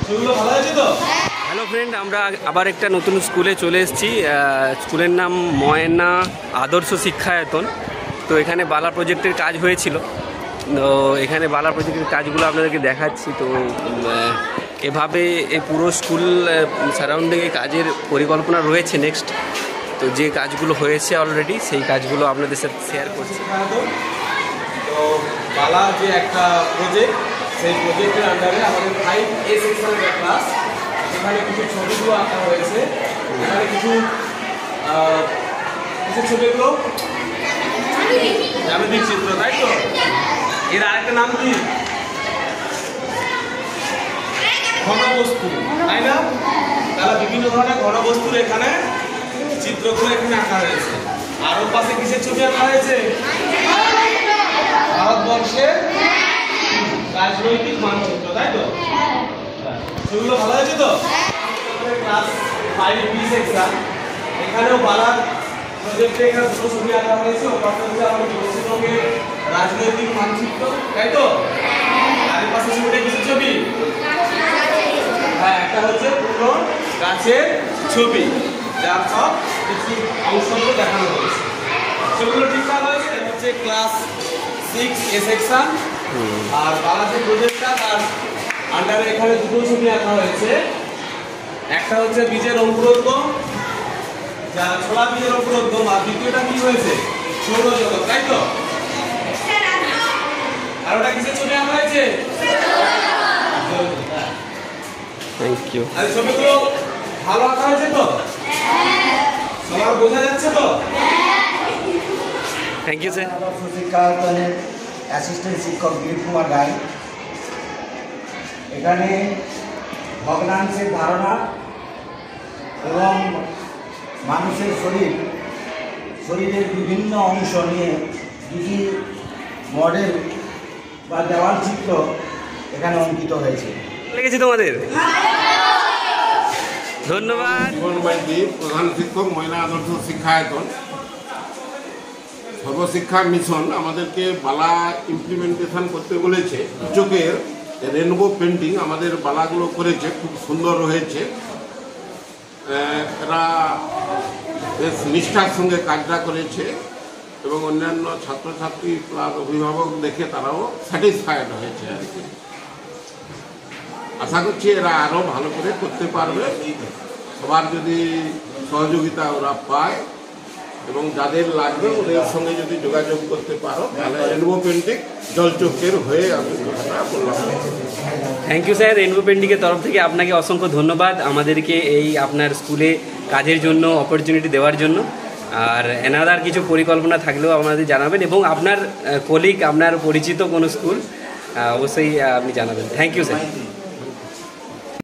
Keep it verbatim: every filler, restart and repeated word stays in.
Hello friend, আমরা আবার একটা নতুন স্কুলে চলে এসেছি। স্কুলের নাম ময়না আদর্শ শিক্ষায়তন। তো এখানে বালা প্রজেক্টের কাজ হয়েছিল। তো এখানে বালা প্রজেক্টের কাজগুলো আপনাদেরকে দেখাচ্ছি। তো এভাবে এই পুরো স্কুল সারাউন্ডিংয়ে কাজের পরিকল্পনা রয়েছে নেক্সট। তো যে কাজগুলো হয়েছে অলরেডি সেই কাজগুলো আপনাদের সাথে শেয়ার করছি। তো বালা যে একটা প্রজেক্ট, সেই প্রজেক্টের আন্ডারে আমাদের ফাইভ এ সেকশনের ক্লাস, এখানে কিছু ছবিগুলো আঁকা হয়েছে। এখানে কিছু কিছু ছবিগুলো জ্যামিতিক চিত্র, তাই তো? এর আরেকটা নাম কি? ঘনবস্তু, তাই না? তাহলে বিভিন্ন ধরনের ঘনবস্তুর এখানে চিত্রগুলো এখানে আঁকা হয়েছে। আর ওর পাশে কিসের ছবি আঁকা হয়েছে? ভারতবর্ষের রাজনৈতিক মানচিত্র, তাই তো? সেগুলো ভালো হয়েছে তো? ক্লাস ফাইভ বি সেকশন, এখানেও বালার প্রজেক্টে এখানে দুটো ছবি আঁকা হয়েছে। ওর পাশে হচ্ছে আমাদের পশ্চিমবঙ্গের রাজনৈতিক মানচিত্র, তাই তো? আর এর পাশে ছবিটা কিসের ছবি? হ্যাঁ, একটা হচ্ছে পুরো গাছের ছবি, যার সব কিছু অংশগুলো দেখানো হয়েছে। সেগুলো ঠিকঠাক হয়েছে। হচ্ছে ক্লাস সিক্স এ সেকশন। আর বাংলা যে প্রজেক্টটা, তার আন্ডারে এখানে দুটো ছবি আঁকা হয়েছে। একটা হচ্ছে বীজের অঙ্কুরোদ্গম, যা ছোলা বীজের অঙ্কুরোদ্গম। আর দ্বিতীয়টা কি হয়েছে? সৌরজগৎ, তাই তো? আর ওটা কিসের ছবি আঁকা হয়েছে? Thank you. আর ছবিগুলো ভালো আঁকা হয়েছে তো? সবার বোঝা যাচ্ছে তো? Thank you sir. আদর্শ শিক্ষায়তনের অ্যাসিস্ট্যান্ট শিক্ষক দিলীপ কুমার রায়। এখানে ভগ্নাংশের ধারণা এবং মানুষের শরীর শরীরের বিভিন্ন অংশ নিয়ে কিছু মডেল বা দেওয়াল চিত্র এখানে অঙ্কিত হয়েছে। লেগেছে তোমাদের? ধন্যবাদ। জীবন মাইতি, প্রধান শিক্ষক, ময়না আদর্শ শিক্ষায়তন। সর্বশিক্ষা মিশন আমাদেরকে বালা ইমপ্লিমেন্টেশন করতে বলেছে। চোখের রেনবো পেন্টিং আমাদের বালাগুলো করেছে, খুব সুন্দর হয়েছে। এরা বেশ নিষ্ঠার সঙ্গে কাজটা করেছে এবং অন্যান্য ছাত্রছাত্রী প্লাস অভিভাবক দেখে তারাও স্যাটিসফাইড হয়েছে আর কি। আশা করছি এরা আরও ভালো করে করতে পারবে। সবার যদি সহযোগিতা ওরা পায় এবং যাদের লাগবে ওদের সঙ্গে যদি যোগাযোগ করতে পারো, তাহলে রেনবো পেন্টিং জলচক্রের হয়ে আমি কথাটা বললাম। Thank you sir. রেনবো পেন্টিংয়ের তরফ থেকে আপনাকে অসংখ্য ধন্যবাদ আমাদেরকে এই আপনার স্কুলে কাজের জন্য অপরচুনিটি দেওয়ার জন্য। আর এনাদার কিছু পরিকল্পনা থাকলেও আমাদের জানাবেন, এবং আপনার কলিগ, আপনার পরিচিত কোনো স্কুল অবশ্যই আপনি জানাবেন। Thank you sir.